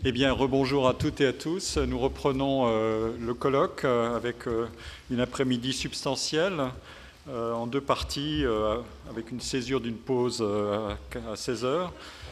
Eh bien, rebonjour à toutes et à tous. Nous reprenons le colloque avec une après-midi substantielle en deux parties avec une césure d'une pause à 16 heures.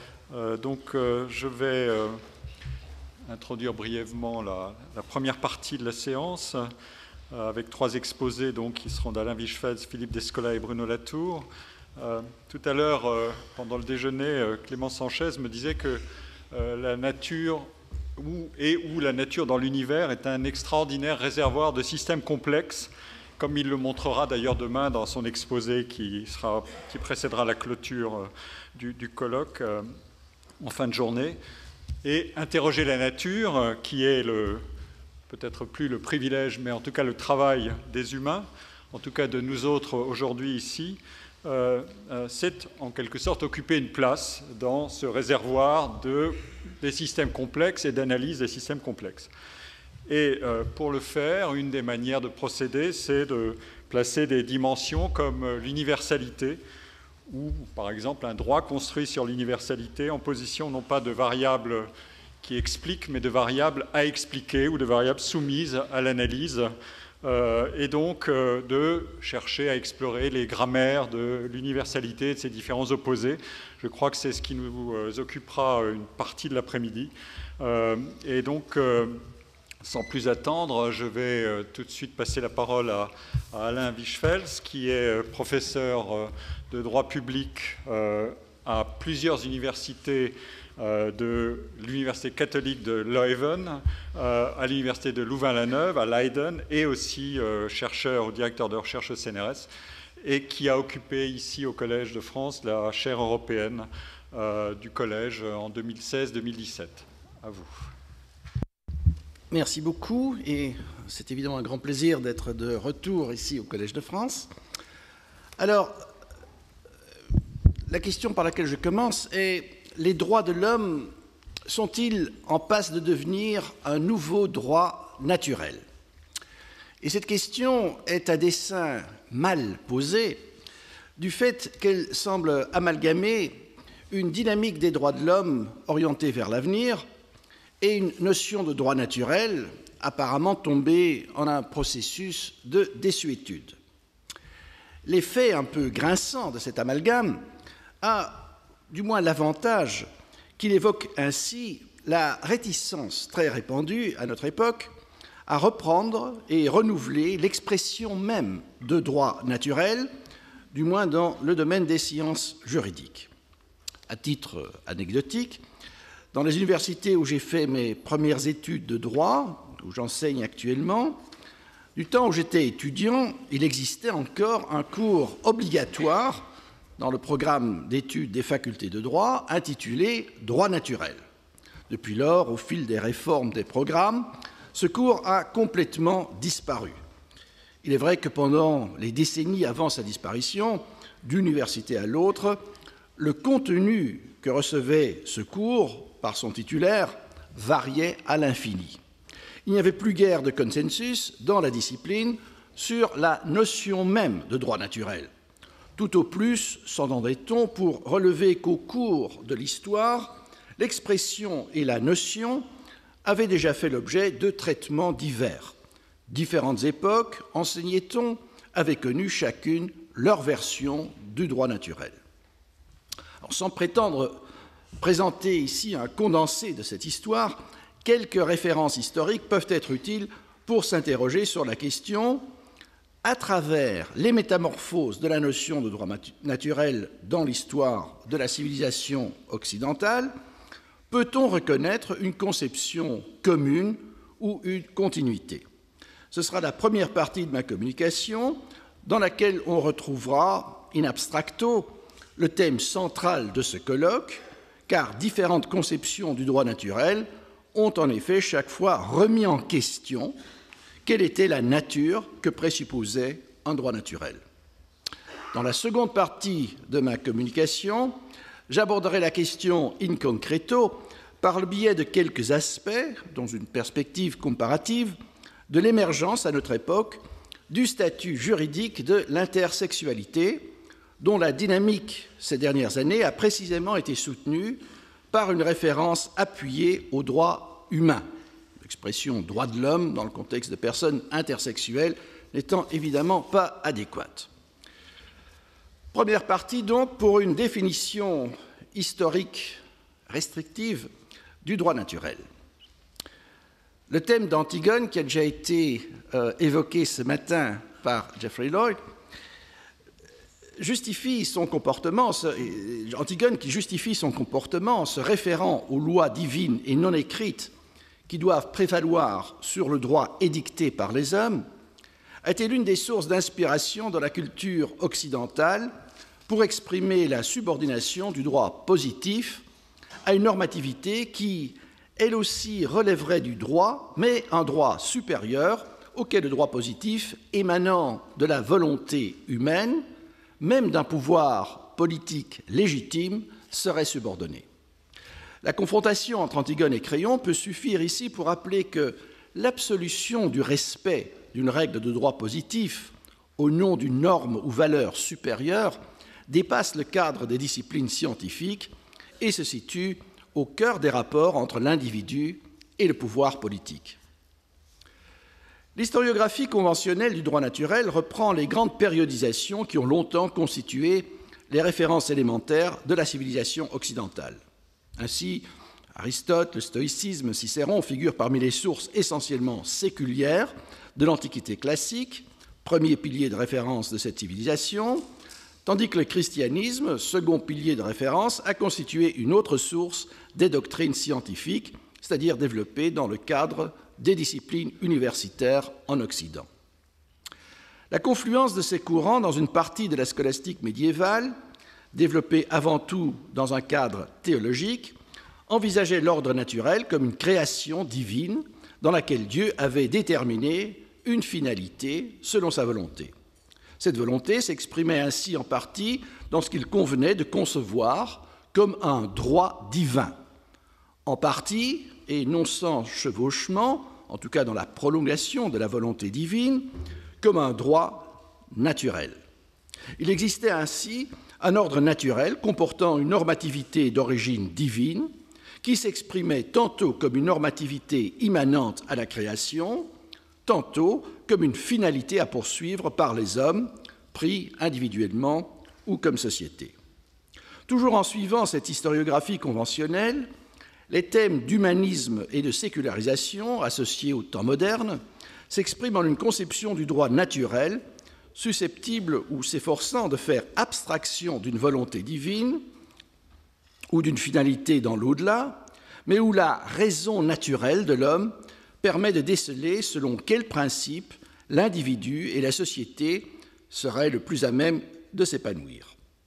Je vais introduire brièvement la première partie de la séance avec trois exposés qui seront d'Alain Wichfeld, Philippe Descola et Bruno Latour. Tout à l'heure, pendant le déjeuner, Clémence Sanchez me disait que la nature ou la nature dans l'univers est un extraordinaire réservoir de systèmes complexes, comme il le montrera d'ailleurs demain dans son exposé qui précédera la clôture du colloque en fin de journée. Et interroger la nature, qui est peut-être plus le privilège, mais en tout cas le travail des humains, en tout cas de nous autres aujourd'hui ici, c'est en quelque sorte occuper une place dans ce réservoir des systèmes complexes et d'analyse des systèmes complexes. Et pour le faire, une des manières de procéder, c'est de placer des dimensions comme l'universalité, ou par exemple un droit construit sur l'universalité en position non pas de variables qui expliquent, mais de variables à expliquer ou de variables soumises à l'analyse. Et donc de chercher à explorer les grammaires de l'universalité de ces différents opposés. Je crois que c'est ce qui nous occupera une partie de l'après-midi. Et donc, sans plus attendre, je vais tout de suite passer la parole à Alain Wichfeld, qui est professeur de droit public à plusieurs universités de l'Université catholique de Leuven, à l'Université de Louvain-la-Neuve, à Leiden, et aussi chercheur ou directeur de recherche au CNRS, et qui a occupé ici au Collège de France la chaire européenne du Collège en 2016-2017. À vous. Merci beaucoup, et c'est évidemment un grand plaisir d'être de retour ici au Collège de France. Alors, la question par laquelle je commence est: les droits de l'homme sont-ils en passe de devenir un nouveau droit naturel? Et cette question est à dessein mal posée du fait qu'elle semble amalgamer une dynamique des droits de l'homme orientée vers l'avenir et une notion de droit naturel apparemment tombée en un processus de désuétude. L'effet un peu grinçant de cet amalgame a du moins l'avantage qu'il évoque ainsi la réticence très répandue à notre époque à reprendre et renouveler l'expression même de droit naturel, du moins dans le domaine des sciences juridiques. À titre anecdotique, dans les universités où j'ai fait mes premières études de droit, où j'enseigne actuellement, du temps où j'étais étudiant, il existait encore un cours obligatoire dans le programme d'études des facultés de droit, intitulé « Droit naturel ». Depuis lors, au fil des réformes des programmes, ce cours a complètement disparu. Il est vrai que pendant les décennies avant sa disparition, d'une université à l'autre, le contenu que recevait ce cours par son titulaire variait à l'infini. Il n'y avait plus guère de consensus dans la discipline sur la notion même de droit naturel. Tout au plus s'entendait-on pour relever qu'au cours de l'histoire, l'expression et la notion avaient déjà fait l'objet de traitements divers. Différentes époques, enseignait-on, avaient connu chacune leur version du droit naturel. Alors, sans prétendre présenter ici un condensé de cette histoire, quelques références historiques peuvent être utiles pour s'interroger sur la question: à travers les métamorphoses de la notion de droit naturel dans l'histoire de la civilisation occidentale, peut-on reconnaître une conception commune ou une continuité? Ce sera la première partie de ma communication, dans laquelle on retrouvera, in abstracto, le thème central de ce colloque, car différentes conceptions du droit naturel ont en effet chaque fois remis en question quelle était la nature que présupposait un droit naturel. Dans la seconde partie de ma communication, j'aborderai la question in concreto par le biais de quelques aspects, dans une perspective comparative, de l'émergence à notre époque du statut juridique de l'intersexualité, dont la dynamique ces dernières années a précisément été soutenue par une référence appuyée aux droits humains. L'expression « droit de l'homme » dans le contexte de personnes intersexuelles n'étant évidemment pas adéquate. Première partie, donc, pour une définition historique restrictive du droit naturel. Le thème d'Antigone, qui a déjà été évoqué ce matin par Jeffrey Lloyd, justifie son comportement, Antigone qui justifie son comportement en se référant aux lois divines et non écrites qui doivent prévaloir sur le droit édicté par les hommes, a été l'une des sources d'inspiration dans la culture occidentale pour exprimer la subordination du droit positif à une normativité qui, elle aussi, relèverait du droit, mais un droit supérieur auquel le droit positif émanant de la volonté humaine, même d'un pouvoir politique légitime, serait subordonné. La confrontation entre Antigone et Créon peut suffire ici pour rappeler que l'absolution du respect d'une règle de droit positif au nom d'une norme ou valeur supérieure dépasse le cadre des disciplines scientifiques et se situe au cœur des rapports entre l'individu et le pouvoir politique. L'historiographie conventionnelle du droit naturel reprend les grandes périodisations qui ont longtemps constitué les références élémentaires de la civilisation occidentale. Ainsi, Aristote, le stoïcisme, Cicéron figurent parmi les sources essentiellement séculières de l'Antiquité classique, premier pilier de référence de cette civilisation, tandis que le christianisme, second pilier de référence, a constitué une autre source des doctrines scientifiques, c'est-à-dire développées dans le cadre des disciplines universitaires en Occident. La confluence de ces courants dans une partie de la scolastique médiévale, développée avant tout dans un cadre théologique, envisageait l'ordre naturel comme une création divine dans laquelle Dieu avait déterminé une finalité selon sa volonté. Cette volonté s'exprimait ainsi en partie dans ce qu'il convenait de concevoir comme un droit divin, en partie, et non sans chevauchement, en tout cas dans la prolongation de la volonté divine, comme un droit naturel. Il existait ainsi un ordre naturel comportant une normativité d'origine divine qui s'exprimait tantôt comme une normativité immanente à la création, tantôt comme une finalité à poursuivre par les hommes, pris individuellement ou comme société. Toujours en suivant cette historiographie conventionnelle, les thèmes d'humanisme et de sécularisation associés au temps moderne s'expriment en une conception du droit naturel susceptible ou s'efforçant de faire abstraction d'une volonté divine ou d'une finalité dans l'au-delà, mais où la raison naturelle de l'homme permet de déceler selon quel principe l'individu et la société seraient le plus à même de s'épanouir.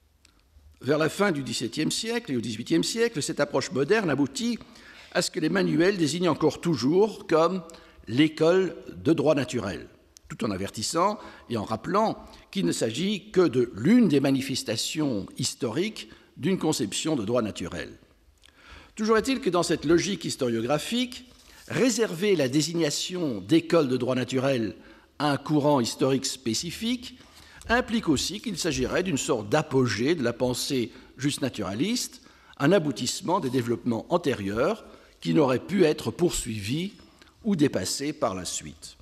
Vers la fin du XVIIe siècle et au XVIIIe siècle, cette approche moderne aboutit à ce que les manuels désignent encore toujours comme l'école de droit naturel, tout en avertissant et en rappelant qu'il ne s'agit que de l'une des manifestations historiques d'une conception de droit naturel. Toujours est-il que dans cette logique historiographique, réserver la désignation d'école de droit naturel à un courant historique spécifique implique aussi qu'il s'agirait d'une sorte d'apogée de la pensée juste naturaliste, un aboutissement des développements antérieurs qui n'auraient pu être poursuivis ou dépassés par la suite.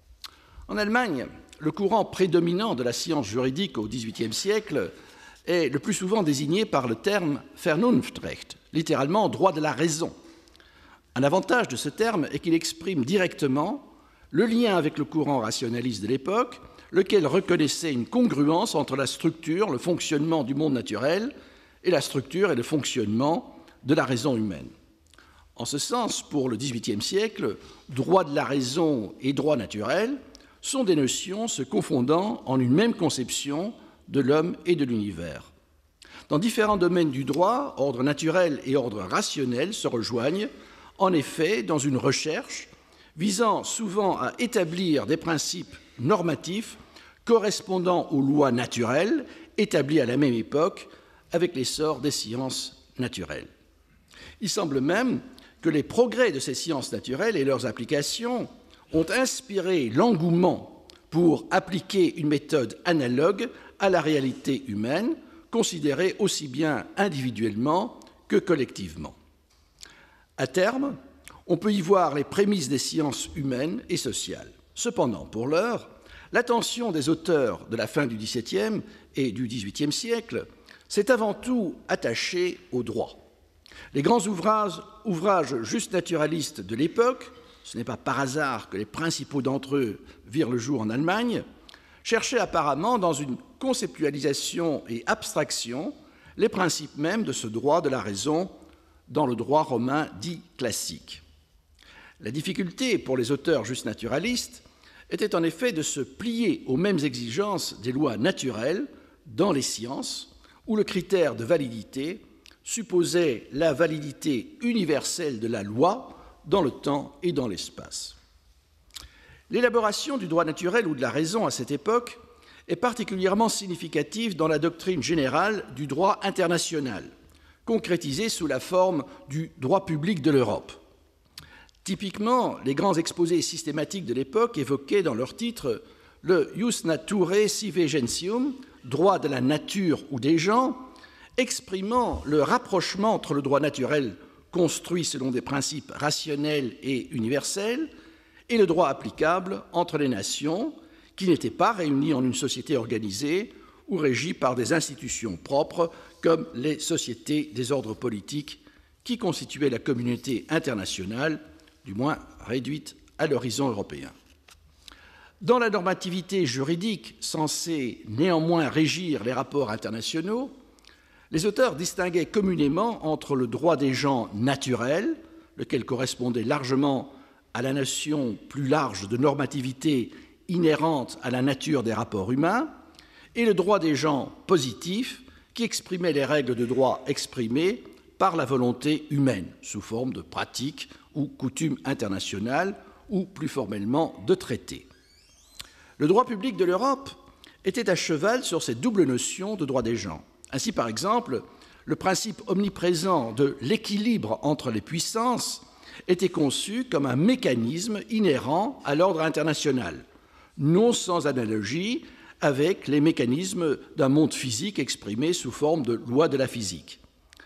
En Allemagne, le courant prédominant de la science juridique au XVIIIe siècle est le plus souvent désigné par le terme Vernunftrecht, littéralement droit de la raison. Un avantage de ce terme est qu'il exprime directement le lien avec le courant rationaliste de l'époque, lequel reconnaissait une congruence entre la structure, le fonctionnement du monde naturel, et la structure et le fonctionnement de la raison humaine. En ce sens, pour le XVIIIe siècle, droit de la raison et droit naturel sont des notions se confondant en une même conception de l'homme et de l'univers. Dans différents domaines du droit, ordre naturel et ordre rationnel se rejoignent, en effet, dans une recherche visant souvent à établir des principes normatifs correspondant aux lois naturelles établies à la même époque avec l'essor des sciences naturelles. Il semble même que les progrès de ces sciences naturelles et leurs applications ont inspiré l'engouement pour appliquer une méthode analogue à la réalité humaine, considérée aussi bien individuellement que collectivement. À terme, on peut y voir les prémices des sciences humaines et sociales. Cependant, pour l'heure, l'attention des auteurs de la fin du XVIIe et du XVIIIe siècle s'est avant tout attachée au droit. Les grands ouvrages justnaturalistes de l'époque, ce n'est pas par hasard que les principaux d'entre eux virent le jour en Allemagne, cherchaient apparemment, dans une conceptualisation et abstraction, les principes mêmes de ce droit de la raison dans le droit romain dit classique. La difficulté pour les auteurs justnaturalistes était en effet de se plier aux mêmes exigences des lois naturelles dans les sciences, où le critère de validité supposait la validité universelle de la loi dans le temps et dans l'espace. L'élaboration du droit naturel ou de la raison à cette époque est particulièrement significative dans la doctrine générale du droit international, concrétisée sous la forme du droit public de l'Europe. Typiquement, les grands exposés systématiques de l'époque évoquaient dans leur titre le ius naturae sive gentium, droit de la nature ou des gens, exprimant le rapprochement entre le droit naturel construit selon des principes rationnels et universels et le droit applicable entre les nations qui n'étaient pas réunies en une société organisée ou régie par des institutions propres comme les sociétés des ordres politiques qui constituaient la communauté internationale, du moins réduite à l'horizon européen. Dans la normativité juridique censée néanmoins régir les rapports internationaux, les auteurs distinguaient communément entre le droit des gens naturel, lequel correspondait largement à la notion plus large de normativité inhérente à la nature des rapports humains, et le droit des gens positif, qui exprimait les règles de droit exprimées par la volonté humaine, sous forme de pratiques ou coutumes internationales, ou plus formellement de traités. Le droit public de l'Europe était à cheval sur cette double notion de droit des gens. Ainsi, par exemple, le principe omniprésent de l'équilibre entre les puissances était conçu comme un mécanisme inhérent à l'ordre international, non sans analogie avec les mécanismes d'un monde physique exprimé sous forme de loi de la physique.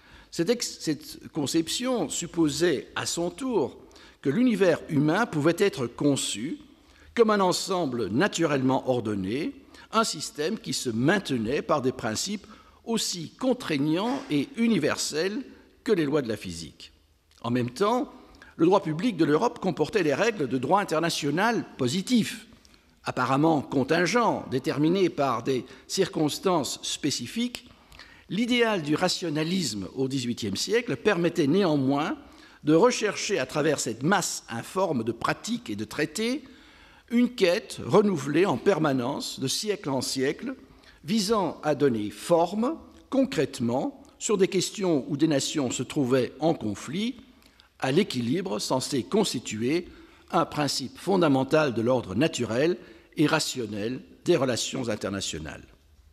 Cette conception supposait à son tour que l'univers humain pouvait être conçu comme un ensemble naturellement ordonné, un système qui se maintenait par des principes aussi contraignants et universels que les lois de la physique. En même temps, le droit public de l'Europe comportait les règles de droit international positif, apparemment contingent, déterminé par des circonstances spécifiques. L'idéal du rationalisme au XVIIIe siècle permettait néanmoins de rechercher à travers cette masse informe de pratiques et de traités une quête renouvelée en permanence, de siècle en siècle, visant à donner forme, concrètement, sur des questions où des nations se trouvaient en conflit, à l'équilibre censé constituer un principe fondamental de l'ordre naturel et rationnel des relations internationales.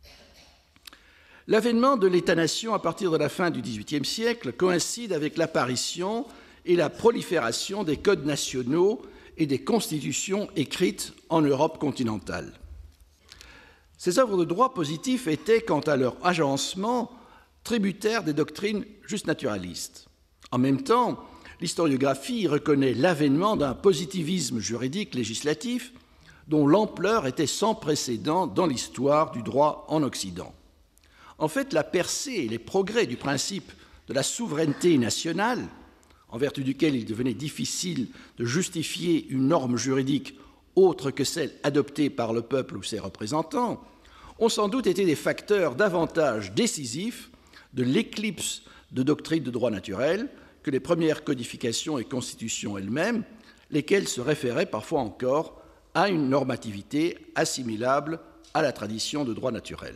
L'avènement de l'État-nation à partir de la fin du XVIIIe siècle coïncide avec l'apparition et la prolifération des codes nationaux et des constitutions écrites en Europe continentale. Ces œuvres de droit positif étaient, quant à leur agencement, tributaires des doctrines justnaturalistes. En même temps, l'historiographie reconnaît l'avènement d'un positivisme juridique législatif dont l'ampleur était sans précédent dans l'histoire du droit en Occident. En fait, la percée et les progrès du principe de la souveraineté nationale, en vertu duquel il devenait difficile de justifier une norme juridique autre que celle adoptée par le peuple ou ses représentants, ont sans doute été des facteurs davantage décisifs de l'éclipse de doctrines de droit naturel que les premières codifications et constitutions elles-mêmes, lesquelles se référaient parfois encore à une normativité assimilable à la tradition de droit naturel.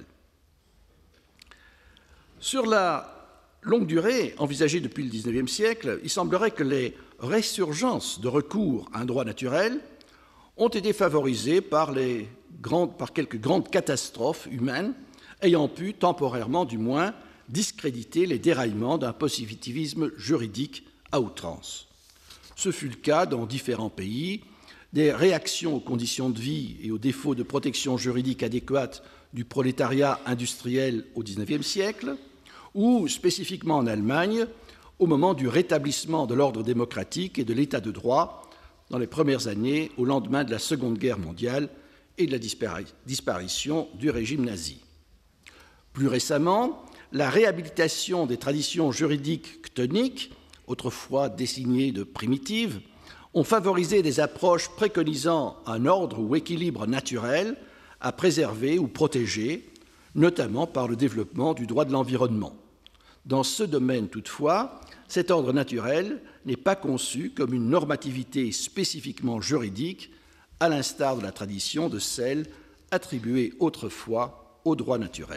Sur la longue durée envisagée depuis le XIXe siècle, il semblerait que les résurgences de recours à un droit naturel ont été favorisées par quelques grandes catastrophes humaines ayant pu, temporairement du moins, discréditer les déraillements d'un positivisme juridique à outrance. Ce fut le cas dans différents pays, des réactions aux conditions de vie et aux défauts de protection juridique adéquate du prolétariat industriel au XIXe siècle, ou spécifiquement en Allemagne, au moment du rétablissement de l'ordre démocratique et de l'état de droit dans les premières années au lendemain de la Seconde Guerre mondiale et de la disparition du régime nazi. Plus récemment, la réhabilitation des traditions juridiques chtoniques, autrefois désignées de primitives, ont favorisé des approches préconisant un ordre ou équilibre naturel à préserver ou protéger, notamment par le développement du droit de l'environnement. Dans ce domaine, toutefois, cet ordre naturel n'est pas conçu comme une normativité spécifiquement juridique, à l'instar de la tradition de celle attribuée autrefois au droit naturel.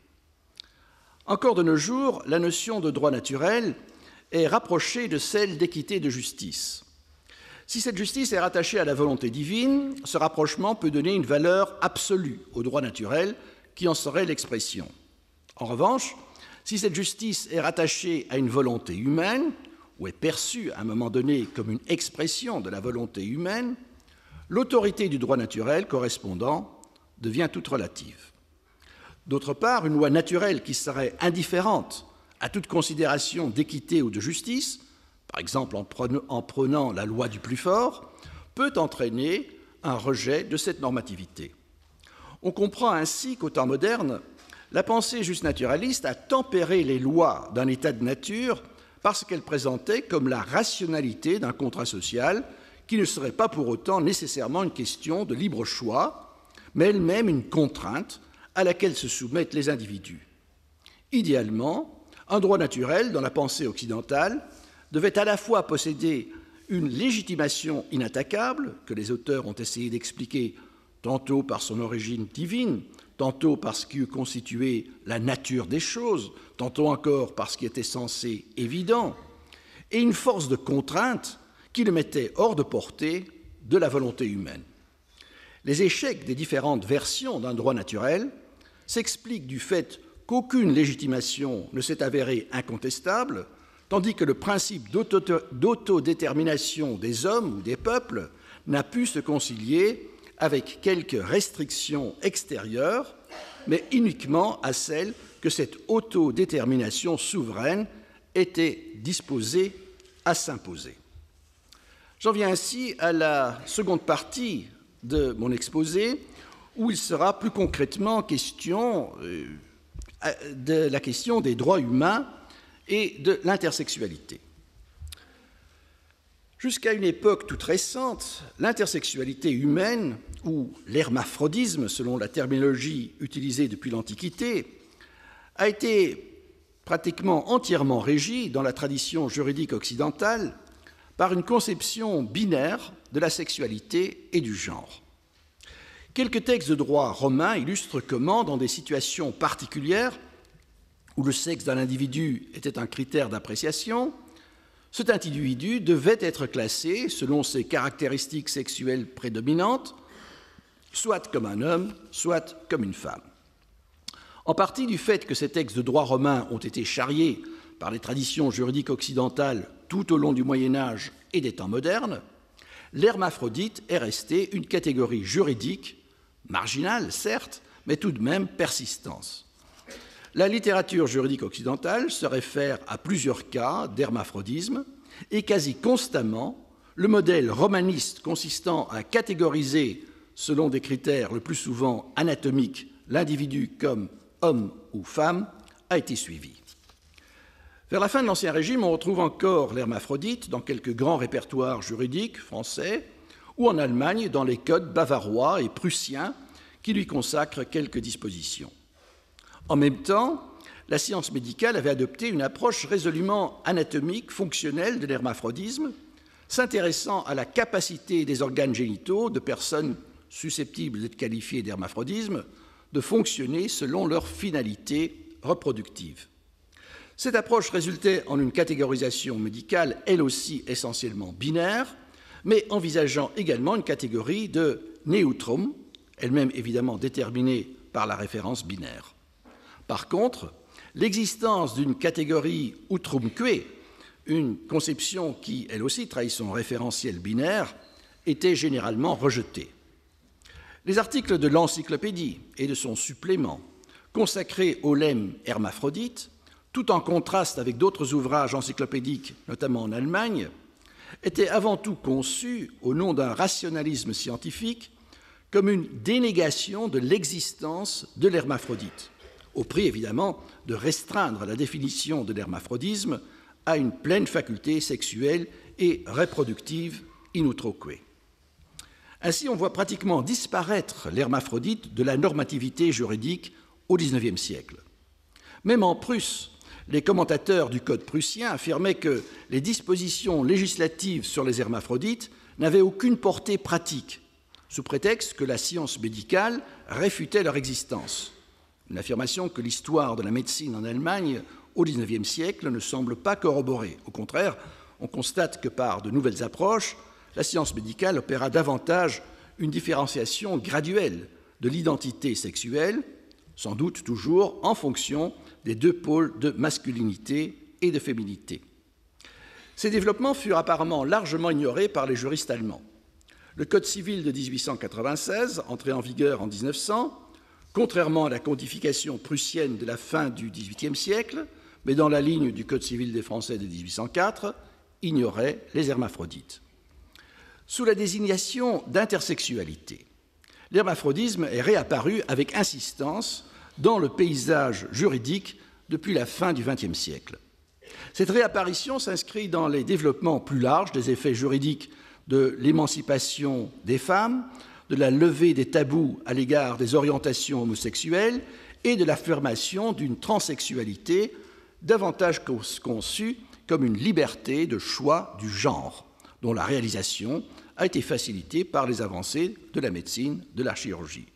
Encore de nos jours, la notion de droit naturel est rapprochée de celle d'équité et de justice. Si cette justice est rattachée à la volonté divine, ce rapprochement peut donner une valeur absolue au droit naturel qui en serait l'expression. En revanche, si cette justice est rattachée à une volonté humaine, ou est perçue à un moment donné comme une expression de la volonté humaine, l'autorité du droit naturel correspondant devient toute relative. D'autre part, une loi naturelle qui serait indifférente à toute considération d'équité ou de justice, par exemple en prenant la loi du plus fort, peut entraîner un rejet de cette normativité. On comprend ainsi qu'au temps moderne, la pensée justnaturaliste a tempéré les lois d'un état de nature parce qu'elle présentait comme la rationalité d'un contrat social qui ne serait pas pour autant nécessairement une question de libre choix, mais elle-même une contrainte à laquelle se soumettent les individus. Idéalement, un droit naturel, dans la pensée occidentale, devait à la fois posséder une légitimation inattaquable, que les auteurs ont essayé d'expliquer tantôt par son origine divine, tantôt par ce qui eût constitué la nature des choses, tantôt encore par ce qui était censé évident, et une force de contrainte qui le mettait hors de portée de la volonté humaine. Les échecs des différentes versions d'un droit naturel s'expliquent du fait qu'aucune légitimation ne s'est avérée incontestable, tandis que le principe d'autodétermination des hommes ou des peuples n'a pu se concilier avec quelques restrictions extérieures, mais uniquement à celles que cette autodétermination souveraine était disposée à s'imposer. J'en viens ainsi à la seconde partie de mon exposé, où il sera plus concrètement question de la question des droits humains et de l'intersexualité. Jusqu'à une époque toute récente, l'intersexualité humaine, ou l'hermaphrodisme, selon la terminologie utilisée depuis l'Antiquité, a été pratiquement entièrement régie dans la tradition juridique occidentale par une conception binaire de la sexualité et du genre. Quelques textes de droit romain illustrent comment, dans des situations particulières où le sexe d'un individu était un critère d'appréciation, cet individu devait être classé, selon ses caractéristiques sexuelles prédominantes, soit comme un homme, soit comme une femme. En partie du fait que ces textes de droit romain ont été charriés par les traditions juridiques occidentales tout au long du Moyen Âge et des temps modernes, l'hermaphrodite est resté une catégorie juridique, marginale certes, mais tout de même persistante. La littérature juridique occidentale se réfère à plusieurs cas d'hermaphrodisme et quasi constamment, le modèle romaniste consistant à catégoriser, selon des critères le plus souvent anatomiques, l'individu comme homme ou femme, a été suivi. Vers la fin de l'Ancien Régime, on retrouve encore l'hermaphrodite dans quelques grands répertoires juridiques français ou en Allemagne dans les codes bavarois et prussiens qui lui consacrent quelques dispositions. En même temps, la science médicale avait adopté une approche résolument anatomique, fonctionnelle de l'hermaphrodisme, s'intéressant à la capacité des organes génitaux de personnes susceptibles d'être qualifiées d'hermaphrodisme de fonctionner selon leur finalité reproductive. Cette approche résultait en une catégorisation médicale, elle aussi essentiellement binaire, mais envisageant également une catégorie de neutrum, elle-même évidemment déterminée par la référence binaire. Par contre, l'existence d'une catégorie utrumque, une conception qui, elle aussi, trahit son référentiel binaire, était généralement rejetée. Les articles de l'Encyclopédie et de son supplément, consacrés au lemme hermaphrodite, tout en contraste avec d'autres ouvrages encyclopédiques, notamment en Allemagne, était avant tout conçu, au nom d'un rationalisme scientifique, comme une dénégation de l'existence de l'hermaphrodite, au prix évidemment de restreindre la définition de l'hermaphrodisme à une pleine faculté sexuelle et reproductive in utroque. Ainsi, on voit pratiquement disparaître l'hermaphrodite de la normativité juridique au XIXe siècle. Même en Prusse, les commentateurs du Code prussien affirmaient que les dispositions législatives sur les hermaphrodites n'avaient aucune portée pratique, sous prétexte que la science médicale réfutait leur existence. Une affirmation que l'histoire de la médecine en Allemagne au XIXe siècle ne semble pas corroborer. Au contraire, on constate que par de nouvelles approches, la science médicale opéra davantage une différenciation graduelle de l'identité sexuelle, sans doute toujours en fonction des deux pôles de masculinité et de féminité. Ces développements furent apparemment largement ignorés par les juristes allemands. Le Code civil de 1896, entré en vigueur en 1900, contrairement à la codification prussienne de la fin du XVIIIe siècle, mais dans la ligne du Code civil des Français de 1804, ignorait les hermaphrodites. Sous la désignation d'intersexualité, l'hermaphrodisme est réapparu avec insistance dans le paysage juridique depuis la fin du XXe siècle. Cette réapparition s'inscrit dans les développements plus larges des effets juridiques de l'émancipation des femmes, de la levée des tabous à l'égard des orientations homosexuelles et de l'affirmation d'une transsexualité davantage conçue comme une liberté de choix du genre, dont la réalisation a été facilitée par les avancées de la médecine, de la chirurgie.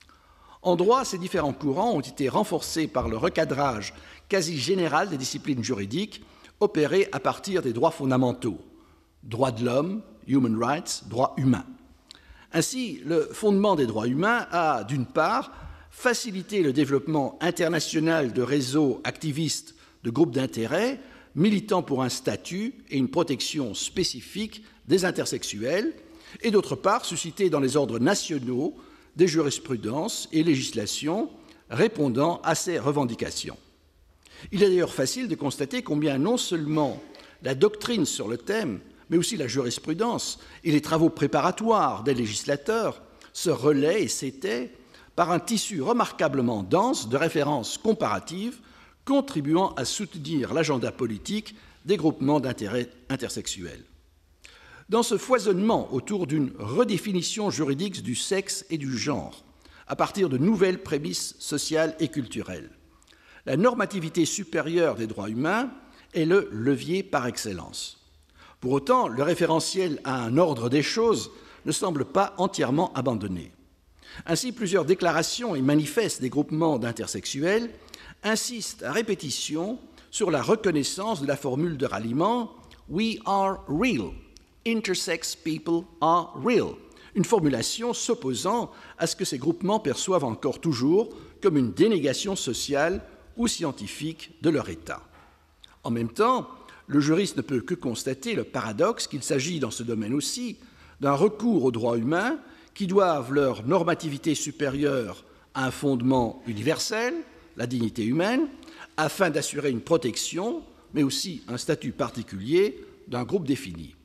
En droit, ces différents courants ont été renforcés par le recadrage quasi général des disciplines juridiques opérées à partir des droits fondamentaux, droits de l'homme, human rights, droits humains. Ainsi, le fondement des droits humains a, d'une part, facilité le développement international de réseaux activistes de groupes d'intérêt militant pour un statut et une protection spécifique des intersexuels, et d'autre part, suscité dans les ordres nationaux des jurisprudences et législations répondant à ces revendications. Il est d'ailleurs facile de constater combien non seulement la doctrine sur le thème, mais aussi la jurisprudence et les travaux préparatoires des législateurs se relaient et s'étaient par un tissu remarquablement dense de références comparatives contribuant à soutenir l'agenda politique des groupements d'intérêt intersexuels. Dans ce foisonnement autour d'une redéfinition juridique du sexe et du genre, à partir de nouvelles prémices sociales et culturelles, la normativité supérieure des droits humains est le levier par excellence. Pour autant, le référentiel à un ordre des choses ne semble pas entièrement abandonné. Ainsi, plusieurs déclarations et manifestes des groupements d'intersexuels insistent à répétition sur la reconnaissance de la formule de ralliement « We are real »,« Intersex people are real », une formulation s'opposant à ce que ces groupements perçoivent encore toujours comme une dénégation sociale ou scientifique de leur état. En même temps, le juriste ne peut que constater le paradoxe qu'il s'agit dans ce domaine aussi d'un recours aux droits humains qui doivent leur normativité supérieure à un fondement universel, la dignité humaine, afin d'assurer une protection, mais aussi un statut particulier d'un groupe défini.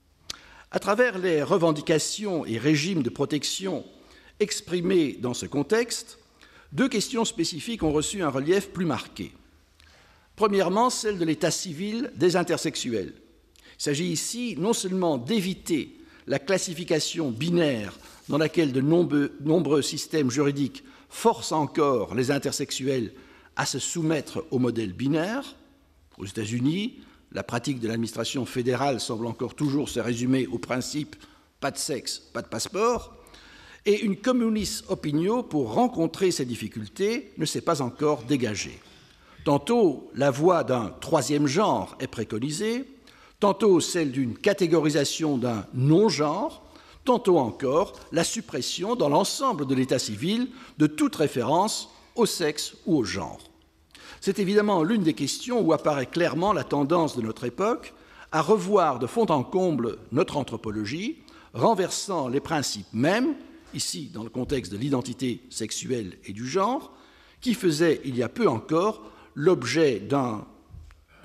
À travers les revendications et régimes de protection exprimés dans ce contexte, deux questions spécifiques ont reçu un relief plus marqué. Premièrement, celle de l'état civil des intersexuels. Il s'agit ici non seulement d'éviter la classification binaire dans laquelle de nombreux systèmes juridiques forcent encore les intersexuels à se soumettre au modèle binaire. Aux États-Unis, la pratique de l'administration fédérale semble encore toujours se résumer au principe « pas de sexe, pas de passeport », et une communis opinio pour rencontrer ces difficultés ne s'est pas encore dégagée. Tantôt, la voie d'un troisième genre est préconisée, tantôt celle d'une catégorisation d'un non-genre, tantôt encore la suppression dans l'ensemble de l'état civil de toute référence au sexe ou au genre. C'est évidemment l'une des questions où apparaît clairement la tendance de notre époque à revoir de fond en comble notre anthropologie, renversant les principes mêmes, ici dans le contexte de l'identité sexuelle et du genre, qui faisaient il y a peu encore l'objet d'un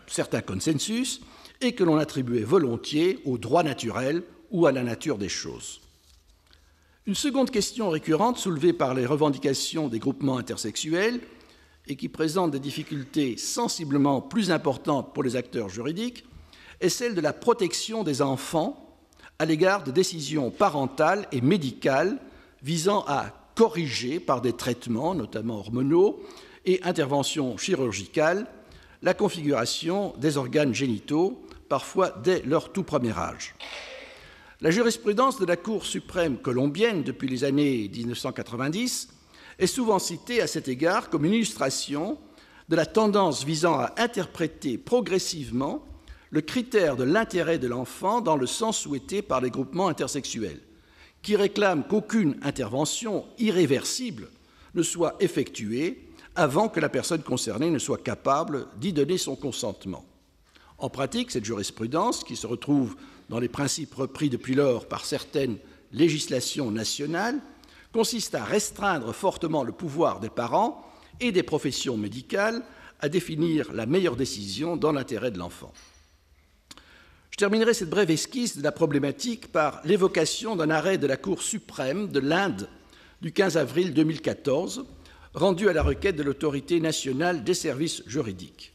certains consensus et que l'on attribuait volontiers au droit naturel ou à la nature des choses. Une seconde question récurrente soulevée par les revendications des groupements intersexuels et qui présente des difficultés sensiblement plus importantes pour les acteurs juridiques est celle de la protection des enfants à l'égard de décisions parentales et médicales visant à corriger par des traitements, notamment hormonaux, et interventions chirurgicales, la configuration des organes génitaux, parfois dès leur tout premier âge. La jurisprudence de la Cour suprême colombienne depuis les années 1990 est souvent citée à cet égard comme une illustration de la tendance visant à interpréter progressivement le critère de l'intérêt de l'enfant dans le sens souhaité par les groupements intersexuels, qui réclament qu'aucune intervention irréversible ne soit effectuée avant que la personne concernée ne soit capable d'y donner son consentement. En pratique, cette jurisprudence, qui se retrouve dans les principes repris depuis lors par certaines législations nationales, consiste à restreindre fortement le pouvoir des parents et des professions médicales à définir la meilleure décision dans l'intérêt de l'enfant. Je terminerai cette brève esquisse de la problématique par l'évocation d'un arrêt de la Cour suprême de l'Inde du 15 avril 2014, rendu à la requête de l'Autorité nationale des services juridiques.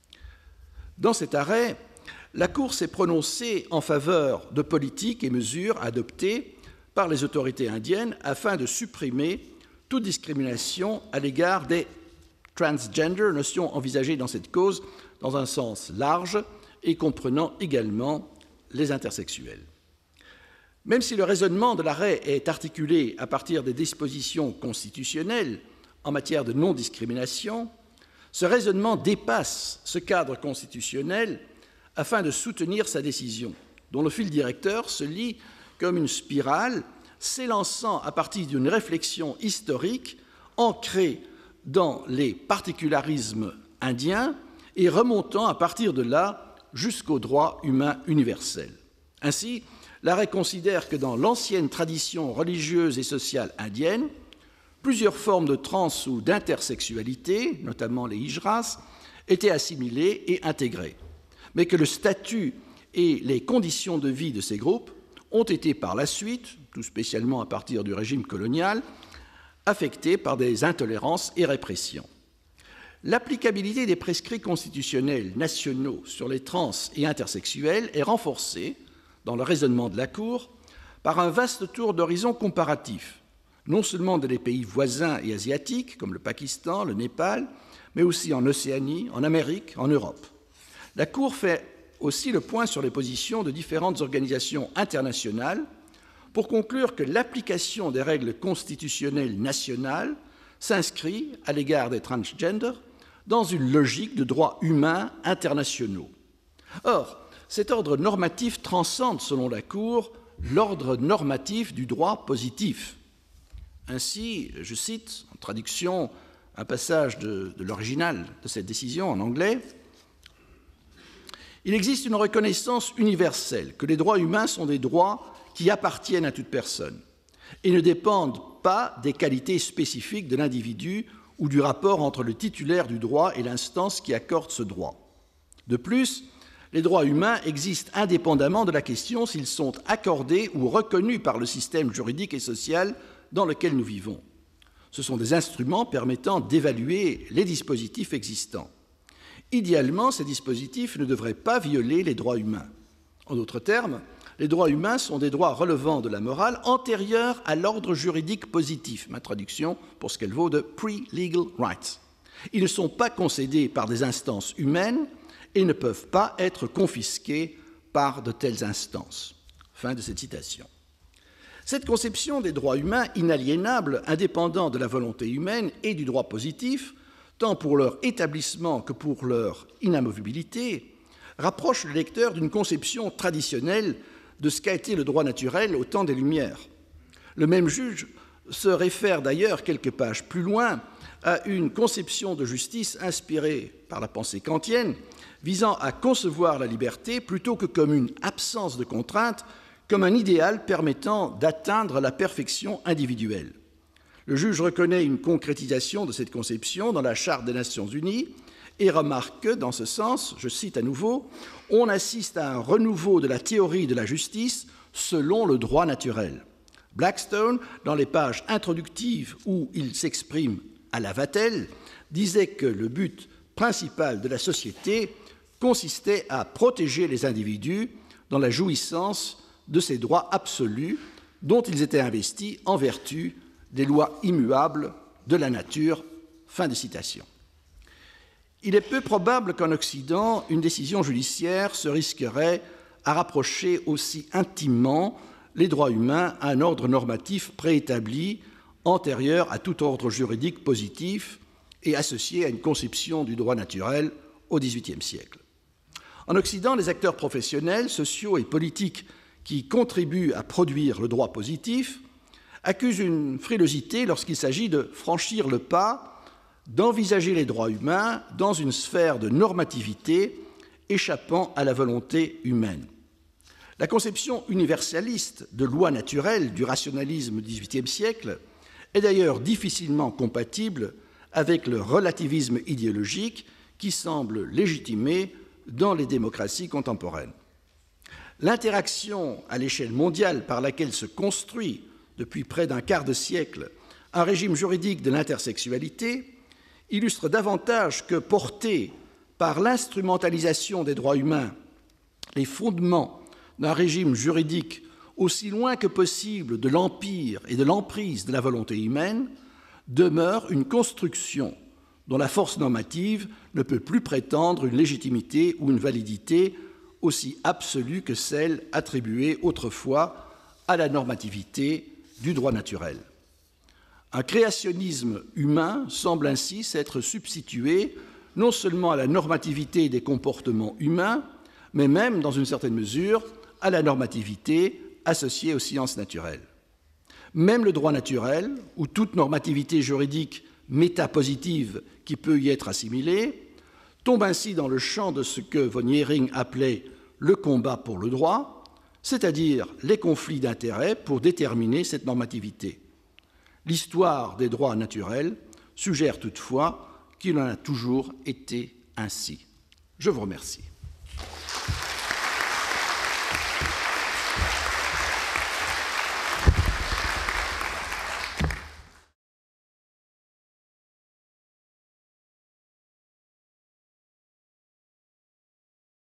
Dans cet arrêt, la Cour s'est prononcée en faveur de politiques et mesures adoptées par les autorités indiennes afin de supprimer toute discrimination à l'égard des transgender, notion envisagée dans cette cause dans un sens large et comprenant également les intersexuels. Même si le raisonnement de l'arrêt est articulé à partir des dispositions constitutionnelles en matière de non-discrimination, ce raisonnement dépasse ce cadre constitutionnel afin de soutenir sa décision, dont le fil directeur se lit comme une spirale s'élançant à partir d'une réflexion historique ancrée dans les particularismes indiens et remontant à partir de là jusqu'au droit humain universel. Ainsi, l'arrêt considère que dans l'ancienne tradition religieuse et sociale indienne, plusieurs formes de trans ou d'intersexualité, notamment les hijras, étaient assimilées et intégrées, mais que le statut et les conditions de vie de ces groupes ont été par la suite, tout spécialement à partir du régime colonial, affectés par des intolérances et répressions. L'applicabilité des prescrits constitutionnels nationaux sur les trans et intersexuels est renforcée, dans le raisonnement de la Cour, par un vaste tour d'horizon comparatif, non seulement dans les pays voisins et asiatiques, comme le Pakistan, le Népal, mais aussi en Océanie, en Amérique, en Europe. La Cour fait aussi le point sur les positions de différentes organisations internationales pour conclure que l'application des règles constitutionnelles nationales s'inscrit, à l'égard des transgenders, dans une logique de droits humains internationaux. Or, cet ordre normatif transcende, selon la Cour, l'ordre normatif du droit positif. Ainsi, je cite en traduction un passage de l'original de cette décision en anglais, « Il existe une reconnaissance universelle que les droits humains sont des droits qui appartiennent à toute personne et ne dépendent pas des qualités spécifiques de l'individu ou du rapport entre le titulaire du droit et l'instance qui accorde ce droit. De plus, les droits humains existent indépendamment de la question s'ils sont accordés ou reconnus par le système juridique et social dans lequel nous vivons. Ce sont des instruments permettant d'évaluer les dispositifs existants. Idéalement, ces dispositifs ne devraient pas violer les droits humains. En d'autres termes, les droits humains sont des droits relevant de la morale antérieurs à l'ordre juridique positif, ma traduction pour ce qu'elle vaut de pre-legal rights. Ils ne sont pas concédés par des instances humaines et ne peuvent pas être confisqués par de telles instances. Fin de cette citation. Cette conception des droits humains inaliénables, indépendants de la volonté humaine et du droit positif, tant pour leur établissement que pour leur inamovibilité, rapproche le lecteur d'une conception traditionnelle de ce qu'a été le droit naturel au temps des Lumières. Le même juge se réfère d'ailleurs quelques pages plus loin à une conception de justice inspirée par la pensée kantienne, visant à concevoir la liberté plutôt que comme une absence de contrainte, comme un idéal permettant d'atteindre la perfection individuelle. Le juge reconnaît une concrétisation de cette conception dans la Charte des Nations Unies et remarque que, dans ce sens, je cite à nouveau, « on assiste à un renouveau de la théorie de la justice selon le droit naturel ». Blackstone, dans les pages introductives où il s'exprime à la Vatel, disait que le but principal de la société consistait à protéger les individus dans la jouissance de ces droits absolus dont ils étaient investis en vertu des lois immuables de la nature. Fin de citation. Il est peu probable qu'en Occident, une décision judiciaire se risquerait à rapprocher aussi intimement les droits humains à un ordre normatif préétabli, antérieur à tout ordre juridique positif et associé à une conception du droit naturel au XVIIIe siècle. En Occident, les acteurs professionnels, sociaux et politiques qui contribuent à produire le droit positif accusent une frilosité lorsqu'il s'agit de franchir le pas, d'envisager les droits humains dans une sphère de normativité échappant à la volonté humaine. La conception universaliste de loi naturelle du rationalisme du XVIIIe siècle est d'ailleurs difficilement compatible avec le relativisme idéologique qui semble légitimé dans les démocraties contemporaines. L'interaction à l'échelle mondiale par laquelle se construit depuis près d'un quart de siècle un régime juridique de l'intersexualité illustre davantage que porter par l'instrumentalisation des droits humains les fondements d'un régime juridique aussi loin que possible de l'empire et de l'emprise de la volonté humaine, demeure une construction dont la force normative ne peut plus prétendre une légitimité ou une validité aussi absolue que celle attribuée autrefois à la normativité du droit naturel. Un créationnisme humain semble ainsi s'être substitué non seulement à la normativité des comportements humains, mais même, dans une certaine mesure, à la normativité associée aux sciences naturelles. Même le droit naturel, ou toute normativité juridique métapositive qui peut y être assimilée, tombe ainsi dans le champ de ce que von Jhering appelait le combat pour le droit, c'est-à-dire les conflits d'intérêts pour déterminer cette normativité. L'histoire des droits naturels suggère toutefois qu'il en a toujours été ainsi. Je vous remercie.